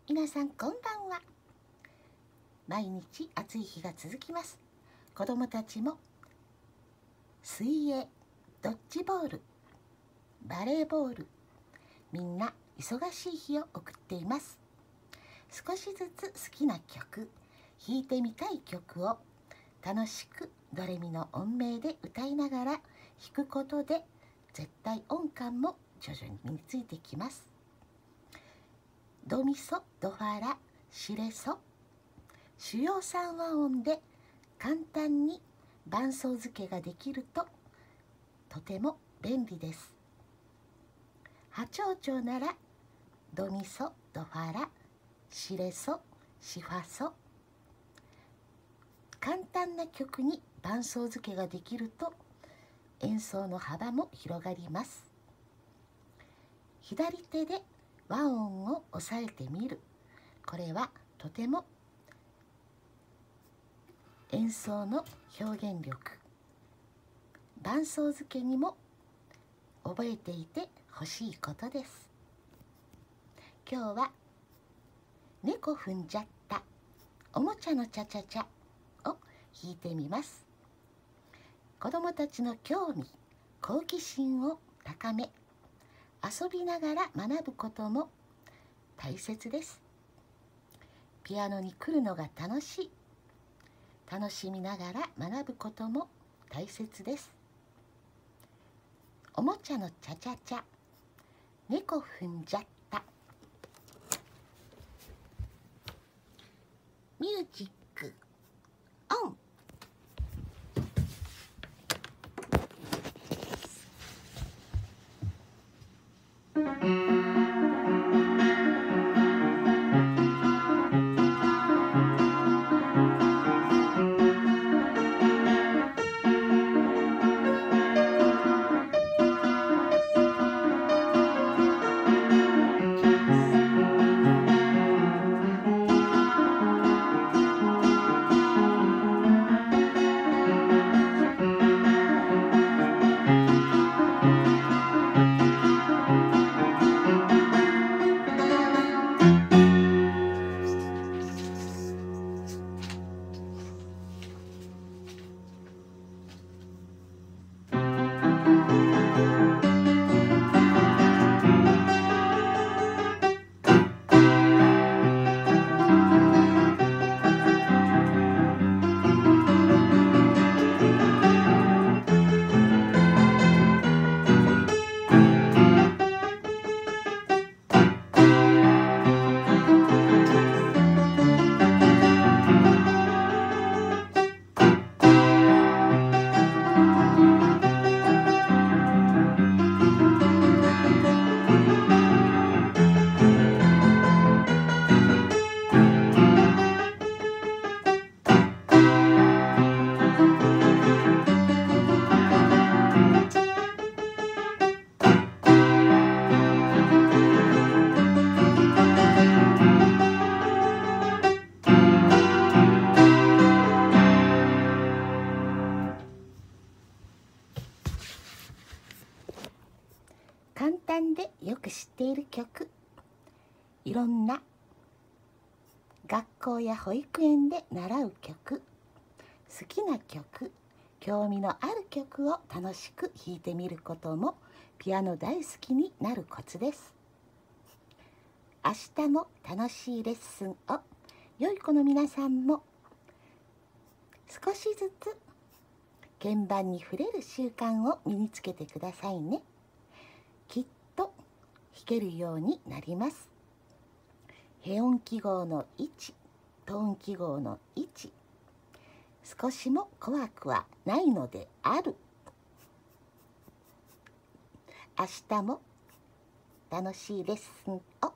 皆さんこんばんは。毎日暑い日が続きます。子どもたちも水泳、ドッジボール、バレーボール、みんな忙しい日を送っています。少しずつ好きな曲、弾いてみたい曲を楽しくドレミの音名で歌いながら弾くことで絶対音感も徐々に身についてきます。ドミソ、ドファラ、シレソ、主要3和音で簡単に伴奏付けができるととても便利です。波長長ならドミソ、ドファラ、シレソ、シファソ。簡単な曲に伴奏付けができると演奏の幅も広がります。左手で和音を押さえてみる。これはとても演奏の表現力、伴奏付けにも覚えていてほしいことです。今日は猫踏んじゃったおもちゃのチャチャチャを弾いてみます。子どもたちの興味、好奇心を高め、遊びながら学ぶことも大切です。ピアノに来るのが楽しい。楽しみながら学ぶことも大切です。おもちゃのチャチャチャ、猫踏んじゃった。ミュージックオン。簡単でよく知っている曲、いろんな学校や保育園で習う曲、好きな曲、興味のある曲を楽しく弾いてみることもピアノ大好きになるコツです。明日も楽しいレッスンを良い子の皆さんも少しずつ鍵盤に触れる習慣を身につけてくださいね。きっと弾けるようになります。ヘ音記号の位置、トーン記号の位置、少しも怖くはないのである。明日も楽しいレッスンを